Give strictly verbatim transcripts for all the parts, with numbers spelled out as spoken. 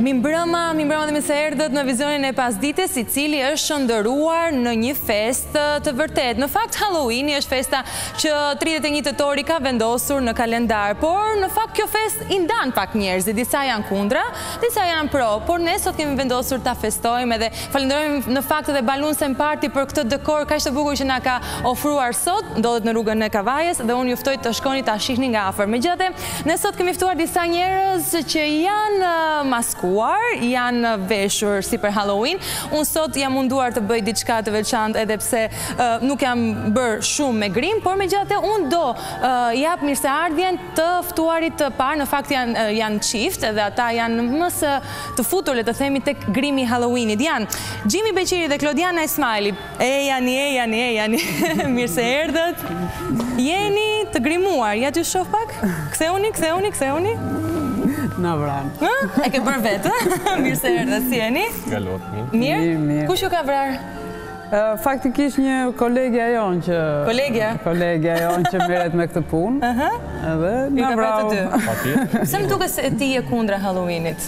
Mi mbrëma, mi mbrëma dhe mi se erdhët në vizionin e pasdites, i cili është shëndëruar në një fest të vërtet. Në fakt, Halloweeni është festa që tridhjetë e një tetori ka vendosur në kalendar, por në fakt kjo fest i ndan pak njerëz, disa janë kundra, disa janë pro, por ne sot kemi vendosur ta festojmë edhe falenderojmë në fakt edhe Balloons Party për këtë dekor kaq të bukur që na ka ofruar sot, ndodhet në rrugën e Kavajës dhe unë juftoj të shkoni ta shihni nga afër. Megjithatë, ne sot kemi ftuar disa njerëz që janë maskuar, janë veshur si për Halloween. Unë sot jam munduar të bëj diçka të veçantë edhe pse uh, nuk jam bërë shumë me grim, por megjithatë unë do uh, jap mirëseardhjen të ftuarit të parë. Në fakt janë uh, janë çift edhe ata janë më së të futur, le të themi, tek grimi i Halloweenit. Janë Gjimi Beqiri dhe Klodiana Ismaili. E jani, e jani, e jani. Mirë se erdhët. Jeni të grimuar. Ja t'ju shoh pak? Ktheuni, ktheuni, ktheuni. Na vranë. E ke bërë vetë? Mirë se erdhe, si jeni? Galot, mirë. Mirë? Mirë. Kush ju ka vrarë? Faktikisht një kolegja jonë që... Kolegja? Kolegja jonë që merret me këtë punë. Edhe na vrau. Pse më duket se ti je kundra Halloweenit?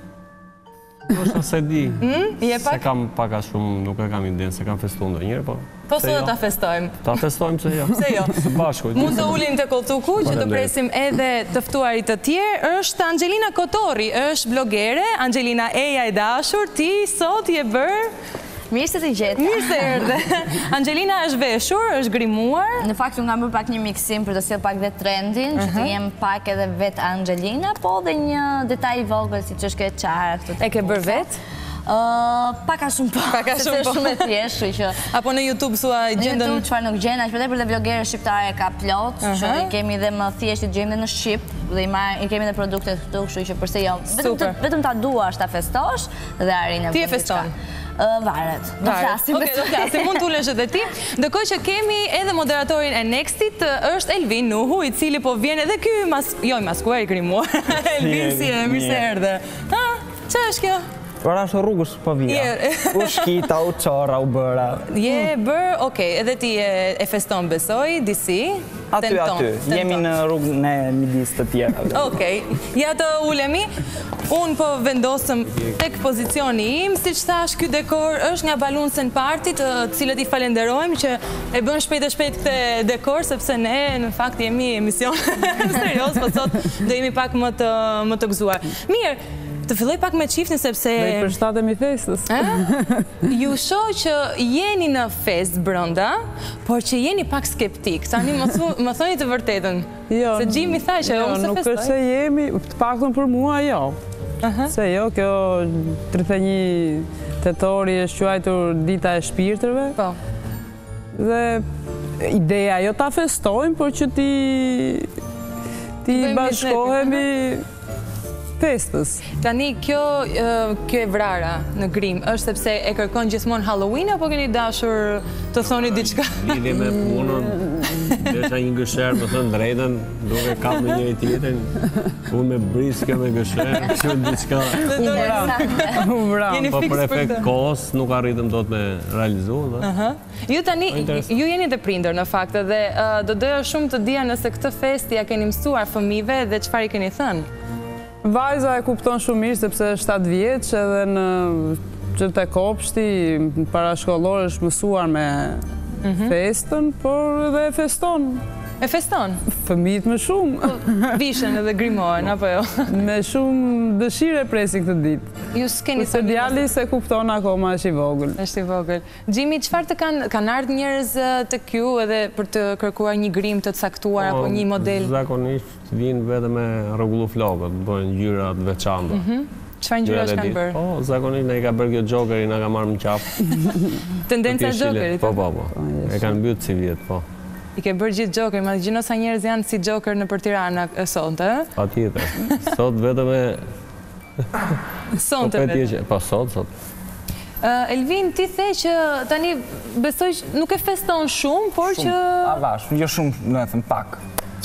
Nështë se di. Je pak? Se kam paka shumë, nuk e kam idenë, se kam festuar ndonjëherë, po... Po sot do ta festojmë. Ta festojmë se jo. Se jo. Së bashku. Mund të ulim te Koltuku që të presim edhe të ftuarit të tjerë. Është Angelina Kotori, është blogere. Angelina, eja e dashur, ti sot je bërë... Mirë se të gjetë. Mirë se erdhe. Angelina është veshur, është grimuar. Në fakt, unë kam bërë pak një miksim për të sjellë pak vetë trendin, që të jem pak edhe vetë Angelina, po dhe një detaj i vogël, si që është këtë qarë. E ke bërë vetë? Paka shumë po. Paka shumë po. Shumë e thjeshtë, që... Apo në YouTube sua gjendën... Në YouTube çfarë nuk gjena, që për dhe blogere shqiptare ka plot, që i kemi dhe më thjesht i gjejmë dhe në Shqip, dhe i kemi dhe produktet këtu, kështu që përse jo. Vetëm ta duash ta festosh dhe arin e Ti e feston? Varet. Do flasim. Okej, do flasim. Mund t'ulesh edhe ti. Ndërkohë që kemi edhe moderatorin e Nextit, është Elvin Nuhu, i cili po vjen edhe ky jo i maskuar, i grimuar. Elvin, si e, mirë se erdhe. Ha, ç'a është kjo? Ora është rrugës po vija. U shkita, u çora, u bëra. Je bërë, okej, edhe ti e feston besoj, disi? Aty, aty. Jemi në rrugën e midis të tjera. Okej, ja të ulemi. Unë po vendosëm tek pozicioni im, si që thash, ky dekor është nga Balloons Party, të cilët i falenderojmë që e bën shpejt e shpejt këtë dekor, sepse ne në fakt jemi emision serios, po sot do jemi pak më të, më të gëzuar. Mirë, të filloj pak me çiftin sepse... Dhe i përshtatemi festës. Ju shoh që jeni në fest brenda, por që jeni pak skeptik. Tani më thoni të vërtetën. Se Gjimi tha që unë se festoj. Nuk është se jemi, të paktën për mua, jo. Se jo, kjo tridhjetë e një tetori është quajtur dita e shpirtërve. Po. Dhe ideja jo ta festojmë, por që ti ti bashkohemi festës. Tani, kjo e vrara në grim, është sepse e kërkon gjithmonë Halloween, apo keni dashur të thoni diçka? Lidhje me punën, desha një gësherë, më thënë drejtën, duke kap me njëri tjetrin, unë me briskë me gësherë, kështu diçka. U vram. Po për efekt kohës nuk arritëm do të me realizu. Ju tani, ju jeni të prindër në fakt, dhe do doja shumë të dija nëse këtë fest ja keni mësuar fëmijëve dhe çfarë i keni thënë? Vajza e kupton shumë mirë sepse është shtatë vjeç edhe në që te kopshti parashkollor është mësuar me festën, por edhe e feston. E feston? Fëmijët më shumë. Vishën edhe grimohen, apo jo? Me shumë dëshirë e presin këtë ditë. Ju s'keni se djali se kupton akoma është i vogël. Është i vogël. Gjimi, çfarë të kanë kanë ardhur njerëz të kju edhe për të kërkuar një grim të caktuar apo një model? Zakonisht vinë vetëm me rregullu flokët, bëjnë ngjyra të veçanta. Çfarë ngjyrash kanë bërë? Po, zakonisht ne i ka bërë kjo Jokeri, na ka marrë në qafë. Tendenca Jokerit? Po, po, po. E kanë mbyt si vjet, po. I ke bërë gjithë Joker, ma gjino sa njerëz janë si Joker në për Tirana sonte, e? Pa tjetër. Sot vetëm e... Sonte vetëm. Po, sot, sot. Elvin, ti the që tani besoj nuk e feston shumë, por që... Avash, jo shumë, në e thëmë pak.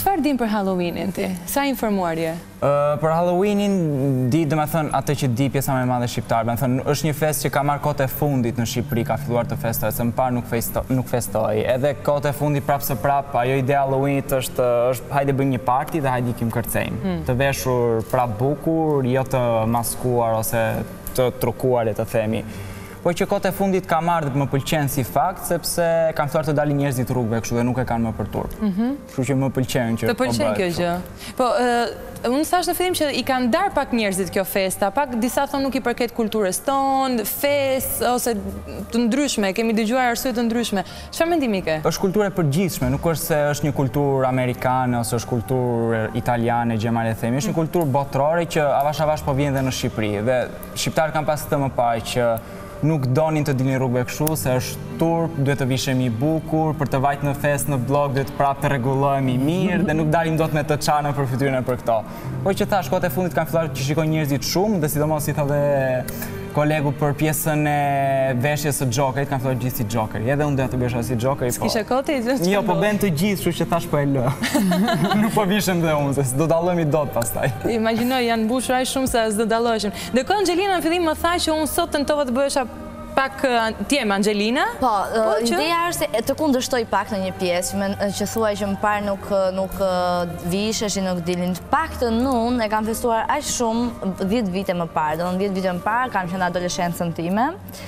Çfarë din për Halloweenin ti? Sa informuar je? Për Halloweenin, di dhe me thënë atë që di pjesa me madhe shqiptarë. Me thënë, është një fest që ka marrë kote fundit në Shqipëri, ka filluar të festoj, se më parë nuk festoj. Edhe kote fundit prapë së prapë, ajo ide Halloweenit është hajde bëjmë një party dhe hajde ikim kërcejmë. Të veshur prapë bukur, jo të maskuar ose të trukuarit të themi. Po që kote fundit ka marrë dhe më pëlqenë si fakt, sepse kanë filluar të dalin njerëzit rrugëve kështu dhe nuk e kanë më për turp. Kështu që më pëlqenë që të pëlqen kjo gjë. Po, unë thash në fillim që i kanë dar pak njerëzit kjo festa, pak disa thonë nuk i përket kulturës tonë, fest ose të ndryshme, kemi dëgjuar arsye të ndryshme. Çfarë mendimi ke? Është kulturë e përgjithshme, nuk është se është një kulturë amerikane ose është kulturë italiane, gjemare themi, është një kulturë botërore që avash avash po vjen dhe në Shqipëri. Dhe shqiptarët kanë pas të më parë që nuk donin të dilin rrugëve kështu, se është turp, duhet të vishemi bukur, për të vajtë në fest në blog duhet prapë të rregullohemi mirë dhe nuk dalim dot me të çana për fytyrën e për këto. Po që thash, kohët e fundit kanë filluar që shikojnë njerëzit shumë dhe sidomos i tha dhe kolegu për pjesën e veshjes së Jokerit, kanë filluar gjithë si Jokeri. Edhe unë doja të besha si Jokeri, po. S'kishe kohë ti? Jo, po bën të gjithë, kështu që thash po e lë. Nuk po vishem dhe unë, se do dallojmë dot pastaj. Imagjinoj, janë mbushur aq shumë se s'do dalloheshim. Ndërkohë Angelina në fillim më tha që unë sot tentova të bëhesha pak ti e Angelina? Po, ideja është të kundërshtoj pak në një pjesë, që thuaj që më parë nuk visheshin, nuk dilin. Pak të nun e kam festuar aq shumë dhjetë vite më parë. Do në dhjetë vite më parë kam qenë adoleshencën time.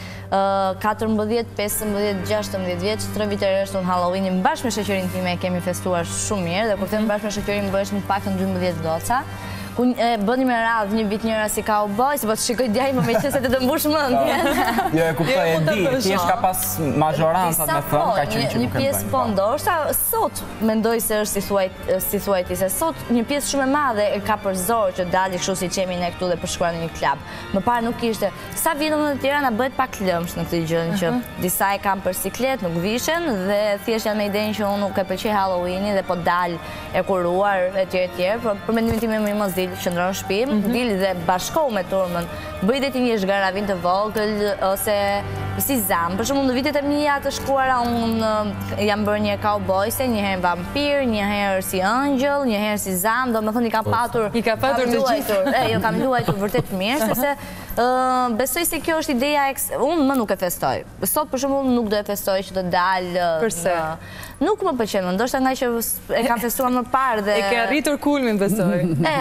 katërmbëdhjetë, pesëmbëdhjetë, gjashtëmbëdhjetë vjeç, tre vite rreshtë në Halloweenin bashkë me shoqërinë time kemi festuar shumë mirë dhe kur them bashkë me shoqërinë bëheshim të paktën dymbëdhjetë goca. Ku bënim me radhë një vit njëra si cowboy, si po të shikoj djaj më me qëse të të mbush mëndjen. Jo, e kuptoj, e di, ti është ka pas majoransat me thëmë, ka qenë që nuk e bëjmë. Një pjesë po ndoshta, sot mendoj se është si thuaj ti, se sot një pjesë shumë e madhe e ka për zorë që dali kështu si qemi ne këtu dhe përshkuar në një klab. Më parë nuk ishte, sa vjetëm në tjera na bëhet pak lëmsh në këtë gjën, që disa e kam për siklet, nuk vishen dhe thjesht janë me idenë që unë nuk e pëlqej Halloweeni dhe po dal e kuruar e tjerë tjerë, por për mendimin tim më mos dil qëndron në shtëpi, dil dhe bashkohu me turmën, bëj dhe ti një zgaravin të vogël ose si zam. Për shembull në vitet e mia të shkuara unë jam bërë një cowboyse, një herë vampir, një herë si angjëll, një herë si zam, domethënë i kam patur, i ka patur të gjithë. E, jo kam luajtur vërtet mirë, sepse besoj se kjo është ideja, unë më nuk e festoj. Sot për shembull nuk do e festoj që të dalë. Përse? Nuk më pëlqen, ndoshta nga që e kam festuar më parë dhe e ke arritur kulmin besoj.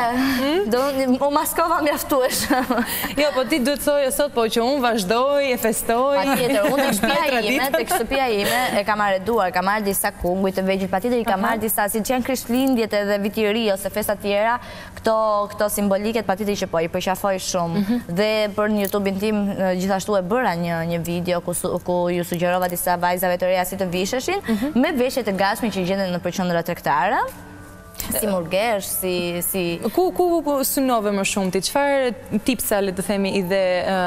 E, do u maskova mjaftueshëm. Jo, po ti duhet thoje sot po që unë vazhdoj, e festoj. Patjetër, unë tek shtëpia ime, tek shtëpia ime e kam arreduar, kam marrë disa kunguj të vegjël, patjetër i kam marrë disa, siç janë Krishtlindjet edhe viti i ri ose festa tjera, këto këto simboliket patjetër që po i përqafoj shumë. Dhe për në YouTube-in tim gjithashtu e bëra një një video ku ku ju sugjerova disa vajzave të reja si të visheshin me veshjet e gatshme që gjenden në përqendra tregtare. Si murgesh, si... Ku synove më shumë ti? Çfarë tipsa le të themi ide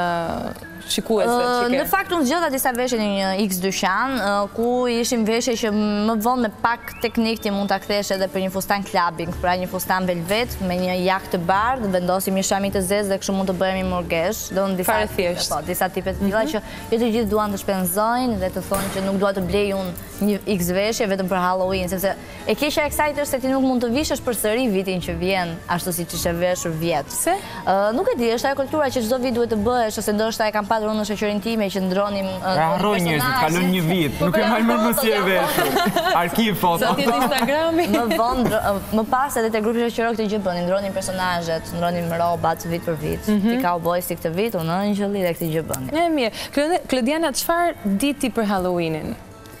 shikuesve që ke? Në fakt unë zgjodha disa veshje në një X dyqan, ku ishin veshje që më vonë me pak teknik ti mund ta kthesh edhe për një fustan clubbing, pra një fustan velvet me një jakë të bardhë, vendosim një shami të zezë dhe kështu mund të bëhemi murgesh. Fare thjesht. Po, disa tipe të tilla që jo të gjithë duan të shpenzojnë dhe të thonë që nuk dua të blej unë një X veshje vetëm për Halloween, sepse e keqja e kësaj është se ti nuk mund të vishesh përsëri vitin që vjen, ashtu siç ishe veshur vjet. Pse? Nuk e di, është ajo kultura që çdo vit duhet të bëhesh, ose ndoshta e kam patur unë në shoqërinë time që ndronim harroj njerëzit, kalon një vit, nuk e marr më si e veshur. Arkiv foto. Sa ti Instagrami. Më vonë, më pas edhe te grupi shoqëror këtë gjë bënin, ndronin personazhet, ndronin rrobat vit për vit. Ti cowboy si këtë vit, unë angjëlli dhe këtë gjë bënin. E mirë. Klodiana, çfarë di ti për Halloweenin?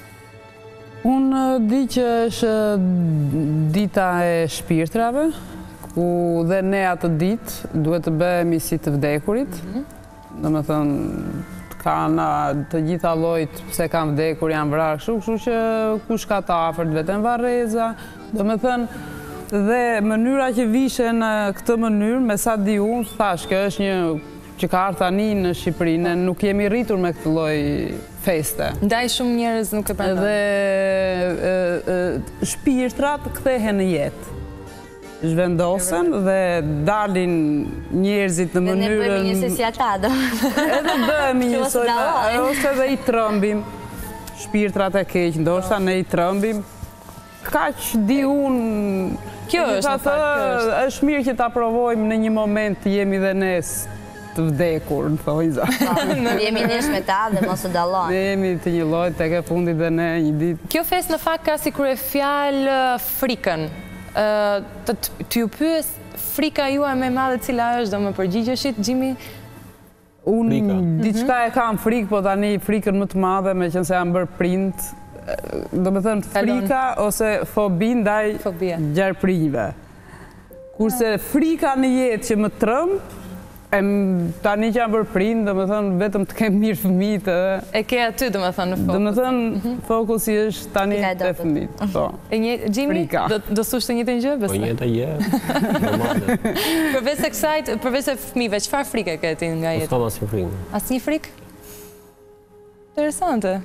Unë di që është dita e shpirtrave, ku dhe ne atë ditë duhet të bëhemi si të vdekurit. Do me thënë, kanë të gjitha llojit pse kanë vdekur, janë vrarë kështu, kështu që kush ka të afërt vetëm varreza. Do me thënë, dhe mënyra që vishen në këtë mënyrë, me sa di unë, thash, kjo është një që ka ardhur tani në Shqipëri, ne nuk jemi rritur me këtë lloj feste. Ndaj shumë njerëz nuk e pranojnë. Dhe shpirtrat kthehen në jetë. Zhvendosen dhe dalin njerëzit në mënyrën... Dhe ne bëhemi njëse si ata, do. Edhe bëhemi njësoj, ose dhe i trëmbim. Shpirtrat e keq, ndoshta ne i trëmbim. kaq di unë. Kjo është, në fakt, kjo është. është mirë që ta provojmë në një moment të jemi dhe ne të vdekur, në thojza. Jemi njësh me ta dhe mos të dallon. Ne jemi të një lloj tek e fundit dhe ne një ditë. Kjo fest në fakt ka si kur e fjalë frikën. Të ju pyes frika juaj më e madhe cila është, do më përgjigjeshit, Gjimi? Unë diçka e kam frikë, po tani frikën më të madhe me qenë se jam bërë prind, do me thënë frika ose fobi ndaj gjarprinjve. Kurse frika në jetë që më trëmb, tani që jam bërë prind, do me thënë vetëm të kem mirë fëmijët. E ke aty, do me thënë, në fokus. Do me thënë, fokusi është tani të fëmijët. Gjimi, do s'ushtë të njëtë një gjë? Po njëtë gjë. Përveç se kësajt, përveç se fëmijëve, qëfar frike ke ti nga jetë? Po s'kam asnjë frikë. Asnjë frikë? Interesante.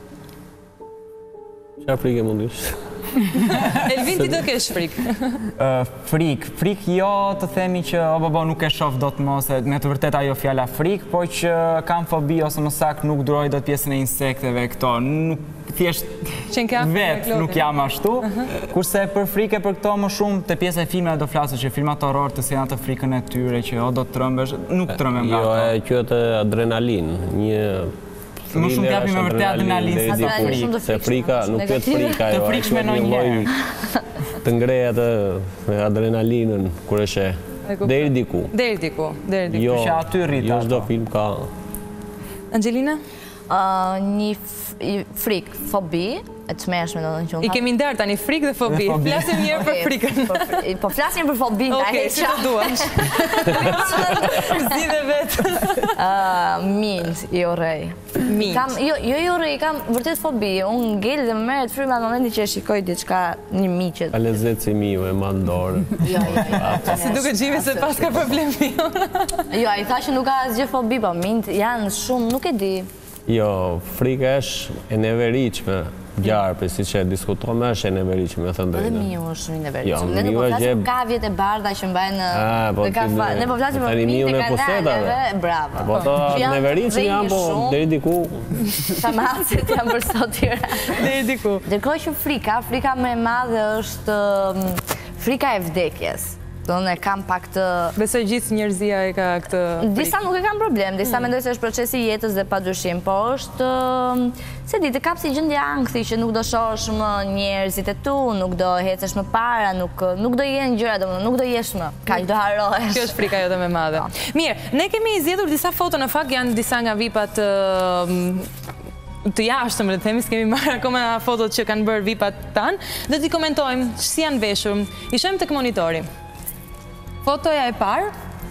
Çfarë frikë mund ish? Elvin, ti do kesh frikë? Frikë, frikë jo të themi që o babo nuk e shoh dot më, se me të vërtet ajo fjala frikë, po që kam fobi ose më saktë nuk duroj dot pjesën e insekteve këto, thjesht vetë nuk jam ashtu. Kurse për frikë për këto më shumë te pjesa e filmeve do flasë që filmat horror të sjellin atë frikën e tyre që o do të trëmbesh, nuk trëmbem nga ato. Jo, e quhet adrenalin, një më shumë t'japi me vërtet adrenalinë se frikë. Se frika, nuk quhet frika, jo. Të frikshme në një. Të ngrej atë adrenalinën kur e sheh. Deri diku. Deri diku, deri diku. Jo, që aty rrit jo ato. çdo film ka. Angelina? Një frikë, fobi, e të mërshme do në që unë I kemi ndarë tani frikë dhe fobi. Flasim njerë për frikën. Po flasim për fobi, nga e heqa. Oke, si të duash. Zidhe vetë. Mint, i orej. Mint. Jo, i orej, kam vërtet fobi. Unë ngellë dhe më meret fryma në momenti që e shikoj diçka një miqet. A lezet si miu e ma ndorë. Jo, jo, jo. Si duke Gjimi se pas ka problemi. Jo, a i tha që nuk ka asgjë fobi, po mint janë shumë, nuk e di. Jo, frika është e neveritshme, gjarpe, si që diskutojme është e neveritshme, me thënë drejtë. Edhe miu është shumë i neveritshme. Jo, Ne nuk miu po është flasim gjë- kavjet e bardha që mbajnë po në kafa. ti- Ne po flasim për tani miu fëmijët në e posedave. kanaleve, bravo. Po to Janë neveritshme të janë, po shumë. deri diku. Shamacet janë për sot tjera. Deri diku. Ndërkohë që frika, frika më e madhe është um, frika e vdekjes. Do në kam pak të... Besoj gjithë njerëzia e ka këtë Disa nuk e kam problem, disa mendoj se është procesi i jetës dhe pa dyshim, po është, um, se di, të kap si gjendje ankthi që nuk do shohësh më njerëzit e tu, nuk do hecesh më para, nuk, nuk do jenë gjëra, do nuk do jesh më, kaq do harrohesh. Kjo është frika jote më e madhe. Mirë, ne kemi zgjedhur disa foto, në fakt janë disa nga vipat të jashtëm, le të themi, s'kemi marrë akoma fotot që kanë bërë vipat tanë, dhe t'i komentojmë si janë veshur. I shohim tek monitori. Fotoja e parë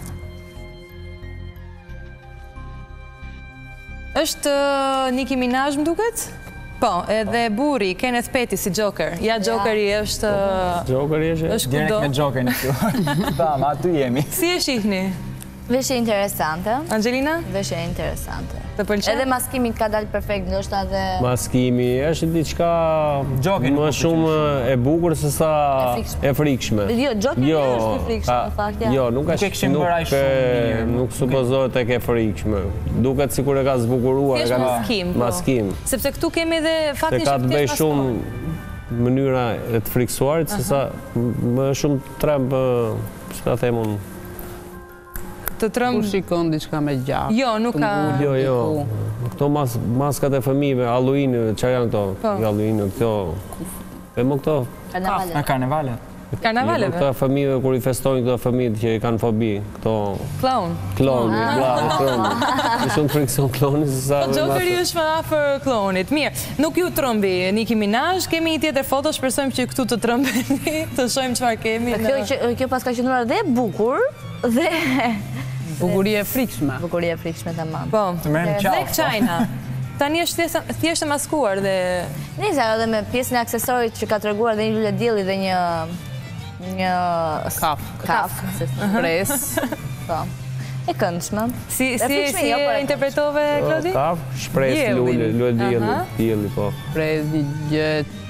është Nicki Minaj, më duket? Po, edhe burri, Kenneth Petty si Joker. Ja, Jokeri është... Jokeri është... është Direkt kudo. me Joker në kjo. Tam, aty jemi. Si e shihni? Veshje interesante. Angelina? Veshje interesante. Të pëlqen? Edhe maskimi ka dalë perfekt, ndoshta edhe... Maskimi është diçka Jokeri më nuk shumë e bukur se sa E e frikshme. Jo, Jokeri Jo, është i frikshëm, ka- në fakt, ja. Jo, nuk Nuk e është kishim bërë aq nuk, shumë e- mirë, nuk nuk- supozohet tek e frikshme. Duket sikur e ka zbukuruar, Thjesht e ka maskim, po. maskim. Sepse këtu kemi edhe Se faktin ka që të bëj thjesht shumë maskohen. mënyra e të friksuarit, se sa më shumë tremb, çka them unë. Të trëm... Kur shikon diçka me gjakë. Jo, nuk ka... Jo, jo. Këto mas, maskat e fëmijëve, Halloween, çfarë janë këto? Po. Halloween, këto. E më këto. Karnavalet. Në karnevale. Karnavaleve. Këto fëmijëve kur i festojnë këto fëmijët që i kanë fobi, këto Clown. kloni, bravo, kloni. Më shumë frikson kloni se sa... Po Jokeri është më afër klonit. Mirë, nuk ju trëmbi Nicki Minaj, kemi një tjetër foto, shpresojmë që këtu të trëmbeni, të shohim çfarë kemi. Kjo, në- që- kjo pas ka qenuar dhe bukur, dhe Bukurie e frikshme. bukurie e frikshme të mamë. Po, Të merrem Black qafë. China. Tani është thjesht- thjesht e maskuar dhe... Nisa, edhe me pjesën e aksesorit që ka treguar dhe një lule dielli dhe një... një... Kaf. Kaf. se- Pres. Po. E këndshme. Si, E si, frikshme, si jo, por e e interpretove, Klodi? Ka shpresë Dielli. lule, lule dielli, Aha. dielli, po. Pres një gjë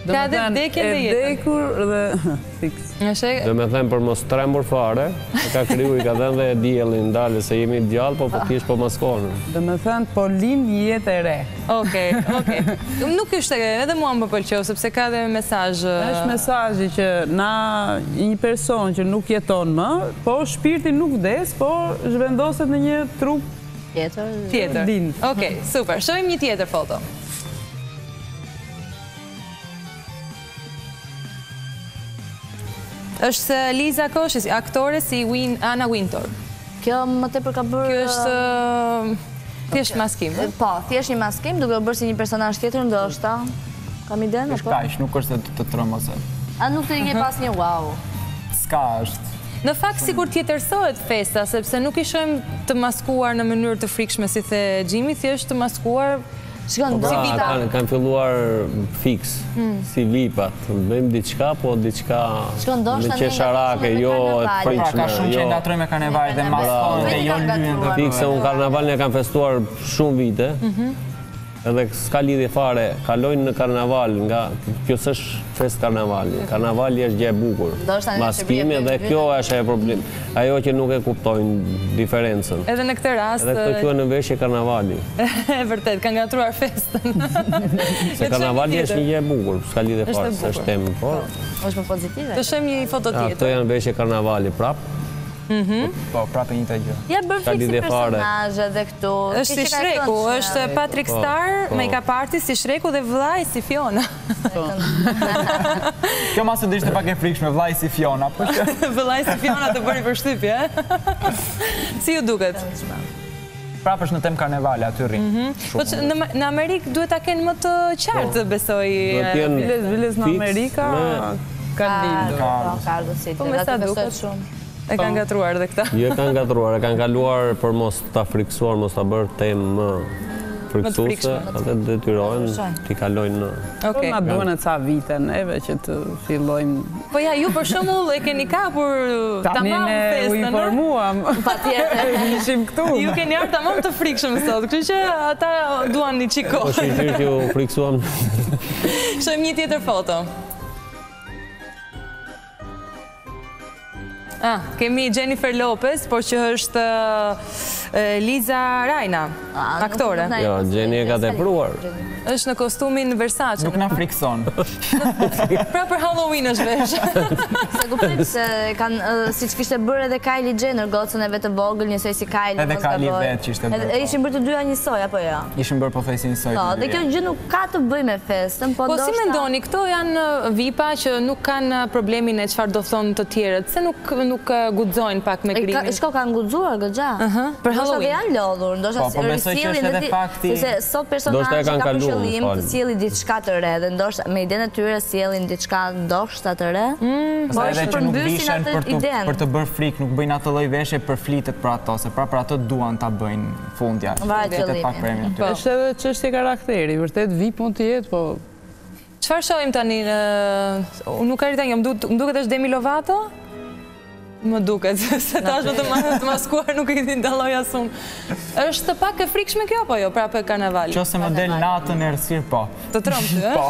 Ka dhe vdekjen dhe jetën. E vdekur dhe fiks. Dhe me them për mos trembur fare, e ka kriju i ka dhenë dhe e diellin ndale se jemi gjallë, po po kish po maskonën. Dhe me thënë, po lind jetë e re. Okej, okej. Nuk ishte, edhe mua më pëlqeu, sepse ka dhe mesazh. Është mesazhi që na një person që nuk jeton më, po shpirti nuk vdes, po zhvendoset në një trup Tjetër. Tjetër. lind. Okej, super. Shohim një tjetër foto. Është Liza Koshi, aktore si Anna Wintour. Kjo më tepër ka bërë... Kjo është thjesht maskim. Po, thjesht një maskim, duke u bërë si një personazh tjetër, ndoshta. Kam iden, Është kaq, nuk është të trëmose. A nuk të një pas një wow? Ska është. Në fakt, sikur tjetërsohet festa, sepse nuk i shohim të maskuar në mënyrë të frikshme, si the Gjimi, thjesht të maskuar... Shkon, Pra, si vita. kanë kanë filluar fix, si vipat. Bëjmë diçka, po diçka Shkon, ndoshta me ne qesharake, nga jo e karnevali. Pra, frikshme. ka shumë që jo. ndatrojnë me karnevalin dhe maskon dhe jo lyen dhe Fikse unë karnavalin e kam festuar shumë vite, edhe s'ka lidhje fare, kalojnë në karnaval, nga kjo s'është fest karnavali. Karnavali është gjë e bukur. Ndoshta në Maskimi Shqipëri dhe e kjo është e problem. Ajo që nuk e kuptojnë diferencën. Edhe në këtë rast... Edhe këto quhen në veshje karnavali. E vërtet, ka ngatruar festën. Se karnavali është një gjë e bukur, s'ka lidhje Është fare, e bukur. s'është temë, po. është më pozitive. Të shohim një foto A, Këto tjetër. janë veshje karnavali prap. Po, prapë një të gjë. Ja bërë Ka fiksi lidhje fare. personazhe dhe këtu. Është si Shreku, është Patrick Po, Star, po. make-up artist si Shreku dhe vllai si Fiona. Kjo masë dhe ishte pak e frikshme, vllai si Fiona, po që... Vllai si Fiona të bëri përshtypje, e? Si ju duket? Prapë është në temë karnevale, aty rrim. Po që në, në Amerikë duhet ta kenë më të qartë, besoj. Duhet t'jenë Vilez, vilez në fix Amerika, me- ka lindur. Ka ardhësit. Po me sa duket shumë. E kanë gatruar dhe këta. Jo e kanë gatruar, e kanë kaluar për mos ta friksuar, mos ta bërë temë më friksuese, frikshme. atë detyrohen t'i kalojnë në... Po Okej. na duhen e ca vite neve që të fillojmë... Po ja, ju për shembull e keni kapur Tani tamam ne u festën, ë? informuam. Patjetër. Ishim këtu. Ju keni ardhur tamam të frikshëm sot, kështu që ata duan një çiko. Po shqyrë që ju friksuam... Shohim një tjetër foto. Ah, kemi Jennifer Lopez, por që është e, Liza Rajna, aktore. Jo, Gjeni e ka tepruar. Është në kostumin Versace. Nuk na frikson. Pra për Halloween është vesh. Se kuptoj se kanë, ë, siç kishte bërë edhe Kylie Jenner, gocën e vet të vogël, njësoj si Kylie. Edhe mos gaboj. Kylie vet që ishte bërë, Edhe- po. Ishin bërë të dyja njësoj, apo jo? Ishin bërë pothuajse njësoj. Po, të dhe kjo dyja. gjë nuk ka të bëjë me festën, po Po si ndoshta- mendoni, këto janë vipa që nuk kanë problemin e çfarë do thonë të tjerët, se nuk nuk uh, guxojnë pak me E, ka- krimin. Shko kanë guxuar goxha. Aha, për Ndoshta Halloween. dhe janë lodhur, ndoshta Po, po, besoj që risjellin është dhe edhe ti- fakti- sepse sot Ndoshta e personazhi kanë ka për kaluar, qëllim fal. të sjellë diçka të re dhe ndoshta me idenë e tyre sjellin diçka ndoshta të re. Pastaj Po, edhe është që nuk përmbysin vishen atë për të, idenë. për të bërë frikë, nuk bëjnë atë lloj veshje për flitet për ato, se pra për ato duan ta bëjnë fundja. Varet Flitet qëllimi. pak premje aty. Po. Është edhe çështje karakteri, vërtet vip mund të jetë, po Çfarë shohim tani në... Unë nuk arrita një, më duket më duket është Demi Lovato? Më duket, se tash më të ma- të maskuar nuk i ndalloj asun. Është pak e frikshme kjo, apo jo, prapë e karnavalit? Qose më del natën e rësirë, po. Të trëmtë, ë?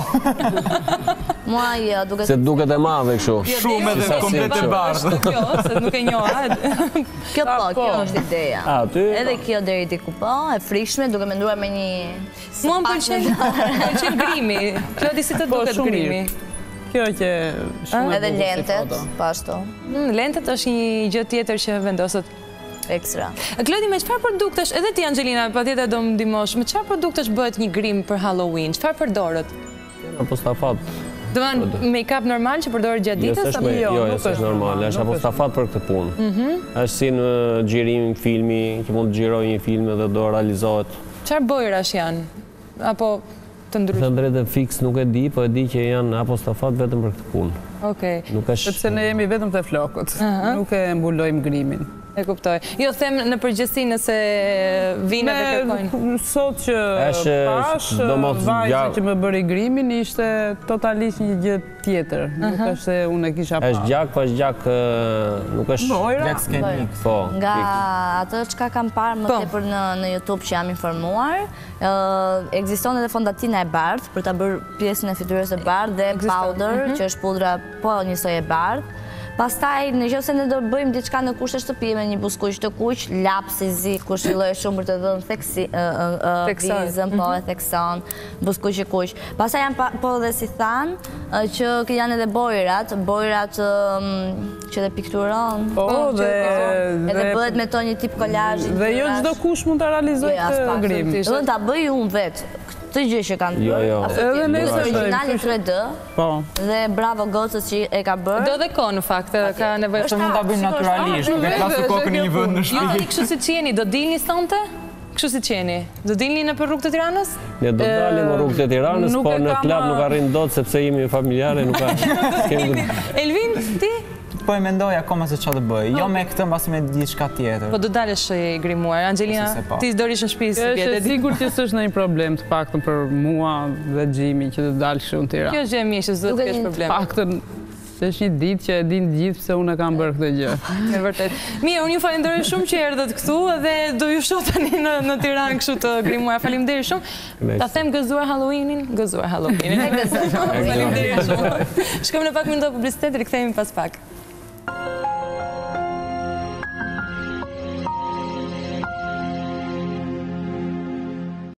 Po. Mua jo, duket Se duket e madhe kështu. Jo, Shumë Demi edhe Lovato komplet e është bardhë. Kjo, se nuk e njoha. kjo po, po. kjo është ideja. A, ty? Edhe kjo deri diku po, e frikshme, duke menduar me një... Mua më pëlqen, më pëlqen grimi. Kjo di si të Po, duket shumë grimi. mirë. Kjo që shumë e Edhe bukur si lentet, foto. po ashtu, Mm, Lentet është një gjë tjetër që vendoset. ekstra. Klodi, me çfarë produktesh, edhe ti Angelina, patjetër do më ndihmosh, me çfarë produktesh bëhet një grim për Halloween? Çfarë përdorët? Apo stafat. Do të thënë make-up normal që përdoret gjatë Jo, ditës s'është apo me- jo, jo, nuk jo, s'është është normal, normal, është nuk apo është. stafat për këtë punë. Është si në xhirim filmi, që mund të xhiroj një film dhe do realizohet. çfarë bojrash janë? Apo të Të ndryshme? drejtën fiks nuk e di, po e di që janë apo stafat vetëm për këtë punë. Okej. Nuk është... Sepse ne jemi vetëm të flokët, nuk e mbulojmë grimin. E kuptoj. Jo, them në përgjithësi nëse vinë dhe kërkojnë. Sot që pash, vajza që më bëri grimin ishte totalisht një gjë tjetër. Nuk është se unë e kisha pa. Është gjak, po është gjak, nuk është gjak skenik. Nga atë çka kam parë më tepër në YouTube që jam informuar, ekziston edhe fondatina e bardhë për ta bërë pjesën e fytyrës së bardhë dhe powder, që është pudra po njësoj e bardhë. Pastaj, në qoftë se ne do bëjmë diçka në kushte shtëpie me një buskuq të kuq, lapsizi, kur shilloj shumë për të dhënë theksi, vizën, po e thekson, buskuq i kuq. Pastaj janë po dhe si than, që janë edhe bojrat, bojrat që dhe pikturon. Po, dhe... Edhe bëhet me to një tip kolazhi. Dhe jo çdo kush mund ta realizojë këtë grim. Do ta bëj unë vetë. Këtë gjë që kanë Jo, jo. Edhe nëse originali tre D. Po. Dhe bravo gocës që e ka bërë. Do dhe ko në fakt, ka nevojë. Është mund ta bëjmë naturalisht, nuk e plasu kokën në një vend në Jo, shtëpi. ti kështu si qeni, do dilni sonte? Kështu si qeni? Do dilni në për rrugë të Tiranës? Ne do dalim në rrugë të Tiranës, po në klub nuk arrin dot sepse jemi familjare, nuk ka. Elvin, ti? Po e mendoj akoma se çfarë të bëj. Jo me këtë, mbasi me diçka tjetër. Po do dalësh i grimuar. Angelina, ti do rish në shtëpi si vjetë. Është sigur që s'është ndonjë problem të paktën për mua dhe Xhimi që të dalësh në Tiranë. Kjo është gjë e mirë që s'do të kesh problem. Paktën se është një ditë që e din gjithë se unë e kam bërë këtë gjë. E vërtet. Mirë, unë ju falenderoj shumë që erdhët këtu dhe do ju shoh tani në në Tiranë kështu të grimuar. Faleminderit shumë. Ta them gëzuar Halloweenin, gëzuar Halloweenin. Faleminderit shumë. Shkojmë në pak minuta publicitet, rikthehemi pas pak.